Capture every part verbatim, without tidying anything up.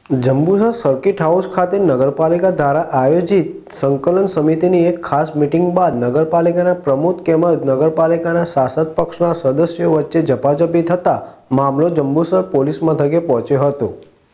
Jambusar circuit house ખાતે નગરપાલિકા દ્વારા આયોજિત સંકલન સમિતિની એક ખાસ મીટિંગ બાદ નગરપાલિકાના પ્રમુખ તેમજ નગરપાલિકાના શાસક પક્ષના સદસ્યો વચ્ચે ઝપાઝપી થતા મામલો જંબુસર પોલીસ મથકે પહોંચ્યો હતો।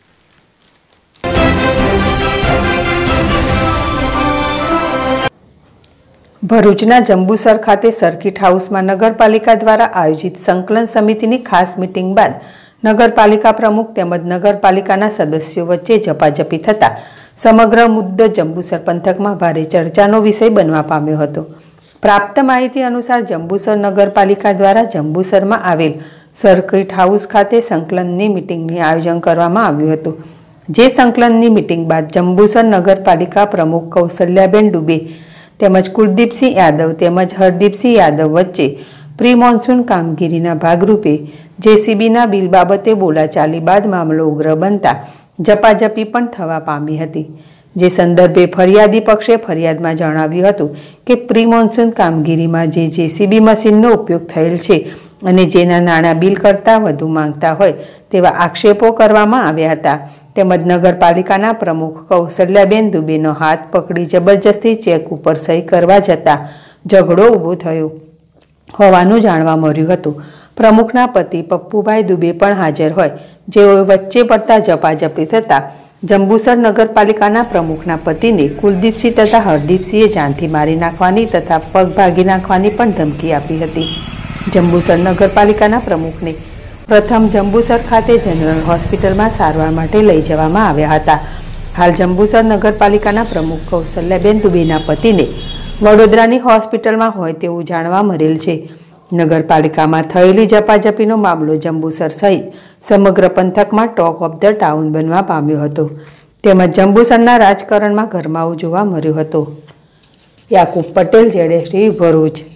ભરૂચના જંબુસર ખાતે સર્કિટ હાઉસમાં નગરપાલિકા દ્વારા આયોજિત સંકલન સમિતિની ખાસ મીટિંગ બાદ નગરપાલિકા પ્રમુખ તેમજ નગરપાલિકાના સદસ્યો વચ્ચે ઝપાઝપી થતા સમગ્ર મુદ્દો જંબુસર પંથકમાં ભારે ચર્ચાનો વિષય બનવા પામ્યો હતો। પ્રાપ્ત માહિતી અનુસાર જંબુસર નગરપાલિકા દ્વારા જંબુસરમાં આવેલ સર્કિટ હાઉસ ખાતે સંકલનની મીટિંગનું આયોજન કરવામાં આવ્યું હતું। જે સંકલનની મીટિંગ બાદ જંબુસર નગરપાલિકા પ્રમુખ કૌશલ્યાબેન ડુબે તેમજ કુલદીપસિંહ યાદવ તેમજ હરદીપસિંહ યાદવ વચ્ચે પ્રી મોન્સૂન કામગીરીના ભાગરૂપે જેસીબીના બિલ બાબતે બોલાચાલી બાદ મામલો ઉગ્ર બનતા ઝપાઝપી પણ થવા પામી હતી। જે સંદર્ભે ફરિયાદી પક્ષે ફરિયાદમાં જણાવ્યું હતું કે પ્રી મોન્સૂન કામગીરીમાં જે જેસીબી મશીનનો ઉપયોગ થયેલ છે અને જેના નાણાં બિલ કરતાં વધુ માંગતા હોય તેવા આક્ષેપો કરવામાં આવ્યા હતા। તેમજ નગરપાલિકાના પ્રમુખ કૌશલ્યાબેન દુબેનો હાથ પકડી જબરજસ્તી ચેક ઉપર સહી કરવા જતાં ઝઘડો ઊભો થયો હોવાનું જાણવા મળ્યું હતું। પ્રમુખના પતિ પપ્પુભાઈ દુબે પણ હાજર હોય જેઓ વચ્ચે પડતા ઝપાઝપી થતાં જંબુસર નગરપાલિકાના પ્રમુખના પતિને કુલદીપસિંહ તથા હરદીપસિંહે જાનથી મારી નાખવાની તથા પગ ભાગી નાખવાની પણ ધમકી આપી હતી। જંબુસર નગરપાલિકાના પ્રમુખને પ્રથમ જંબુસર ખાતે જનરલ હોસ્પિટલમાં સારવાર માટે લઈ જવામાં આવ્યા હતા। હાલ જંબુસર નગરપાલિકાના પ્રમુખ કૌશલ્યાબેન દુબેના પતિને વડોદરાની હોસ્પિટલમાં હોય તેવું જાણવા મળેલ છે। નગરપાલિકામાં થયેલી ઝપાઝપીનો મામલો જંબુસર સહિત સમગ્ર પંથકમાં ટોક ઓફ ધ ટાઉન બનવા પામ્યો હતો। તેમજ જંબુસરના રાજકારણમાં ગરમાવો જોવા મળ્યો હતો। યાકુબ પટેલ, જેડેશ ટીવી, ભરૂચ।